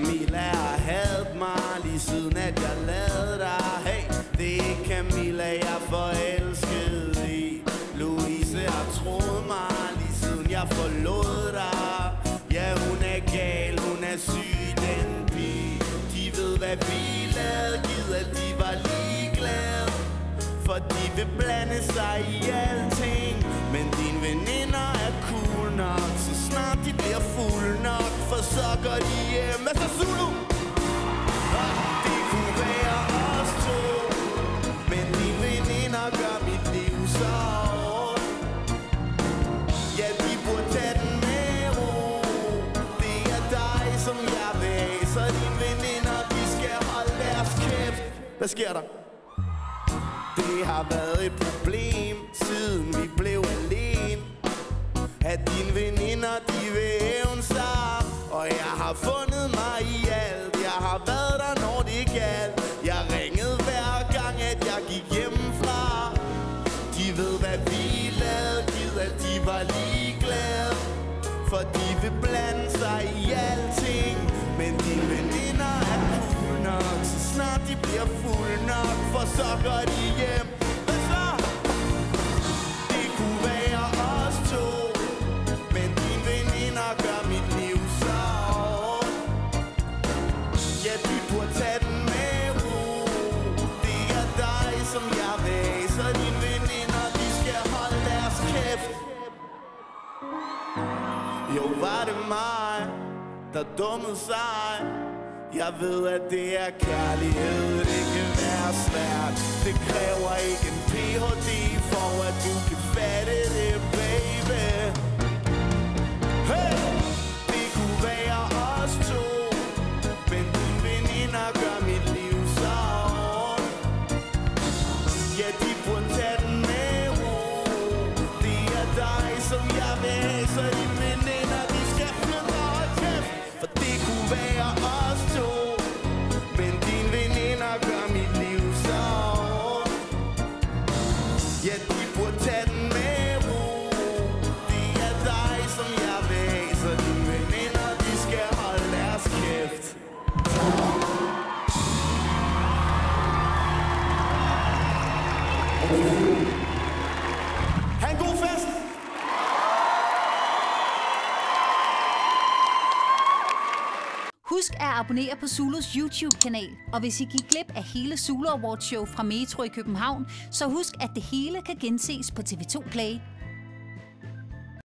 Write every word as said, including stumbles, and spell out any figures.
Camilla har hadet mig lige siden at jeg lavede dig. Hey, det er Camilla jeg er forelsket i. Louise har troet mig lige siden jeg forlod dig. Ja, hun er gal, hun er syg, den pige. De ved hvad vi lavede, givet at de var ligeglade. For de vil blande sig i alting. Men dine veninder er cool nok. Så snart de bliver fuld nok, for så går de hjem. Hvad så Zulu? Ah, det kunne være os to. Men dine veninder gør mit liv så hårdt. Ja, de burde tage den med ro. Det er dig som jeg vil have. Så dine veninder, de skal holde deres kæft. Hvad sker der? Det har været et problem, siden vi blev alene. At dine veninder, de vil hævne sig. Og jeg har fundet mig i alt. Jeg har været der, når det galt. Jeg ringede hver gang, at jeg gik hjemmefra. De ved, hvad vi lavede, givet at de var ligeglade. For de vil blande sig i alting. Men dine veninder er cool nok. Så snart de bliver fuld nok, for så går de hjem. Hvad så? Det kunne være os to. Men dine veninder gør mit liv så hårdt. Ja, de burde tage den med ro. Det er dig som jeg vil have. Så dine veninder, de skal holde deres kæft. Jo, var det mig, der dummede sig. Jeg ved, at det er kærlighed, det kan være svært. Det kræver ikke en P H D, for at du kan fatte det, baby. Hey! Det kunne være os to. Men dine veninder gør mit liv så hårdt. Ja, de burde tage den med ro. Det er dig, som jeg vil have. Så dine veninder, de skal flytte og kæft. For det kunne være os to. Men dine veninder gør mit liv så hårdt. Ja, de burde tage den med ro. Det er dig, som jeg vil have. Så dine veninder, de skal holde deres kæft. Ha' en god fest! Husk at abonnere på Zulus YouTube-kanal, og hvis I gik glip af hele Zulu Awards show fra Metro i København, så husk, at det hele kan genses på T V to Play.